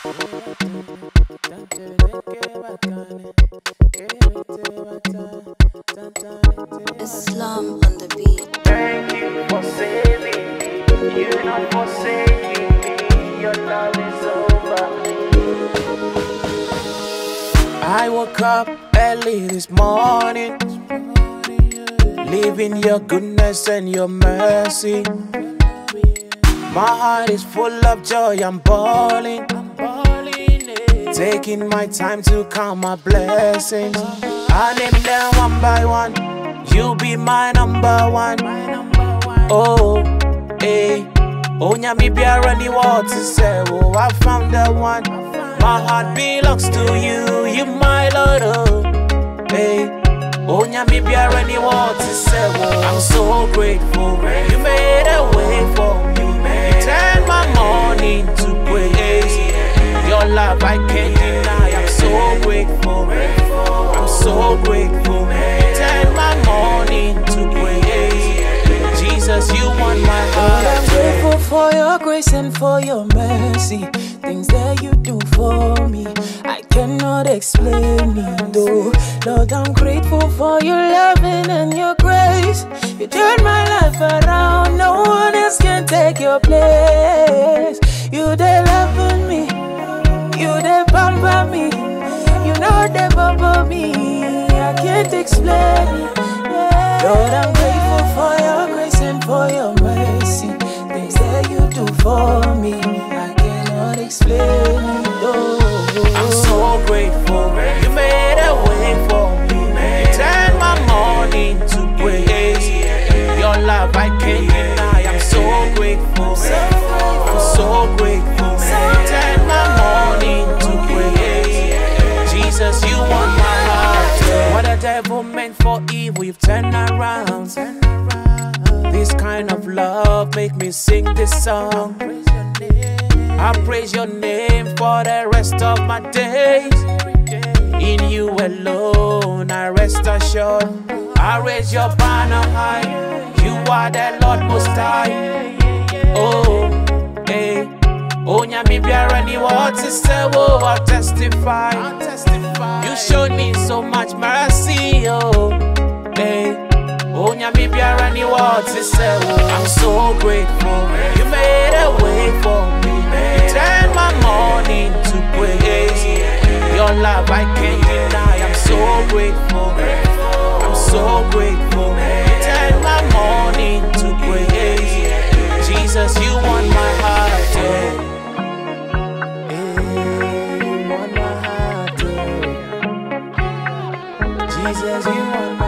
Islam on the beat. Thank you for saving me. You're not forsaking me. Your love is over me. I woke up early this morning, living your goodness and your mercy. My heart is full of joy, I'm balling, taking my time to count my blessings. I name them one by one, you be my number one. Oh, hey, oh, nyami biara ni what to say. Oh, I found the one. My heart belongs to you, you my Lord. Oh, hey, oh, nyami biara ni what to say. Oh, I'm so grateful. You made a way for me. You turned my morning to praise. Your love I can't deny. I'm so grateful. I'm so grateful. You turned my morning to praise. Jesus, you won my heart. I'm grateful for your grace and for your mercy. Things that you do for me, I cannot explain it though. Lord, I'm grateful for your loving and your grace. You turned my life around, no one else can take your place. You they loving me, you they pamper me, you know they bubble me, I can't explain it. Lord, I'm grateful for your grace and for your mercy. Things that you do for me, I cannot explain it. I'm so grateful. You made a way for me. You turned my morning to praise. Your love I can't deny. I'm so grateful. I'm so grateful. You turned my morning to praise. Jesus, you won my heart. What the devil meant for evil, you've turned around. This kind of love make me sing this song. I praise your name for the rest of my days. In you alone I rest assured. I raise your banner high. You are the Lord Most High. Oh, hey, oh, nyami biara ni what to say. Oh, I'll testify. You showed me so much mercy. Oh, hey, oh, nyami biara ni what to say. Oh, I'm so grateful. You made a way for me. You turned my morning to praise. Your love I can't deny. I'm so grateful. I'm so grateful. You turned my morning to praise. Jesus, you won my heart. You won my heart. Jesus, you won my heart.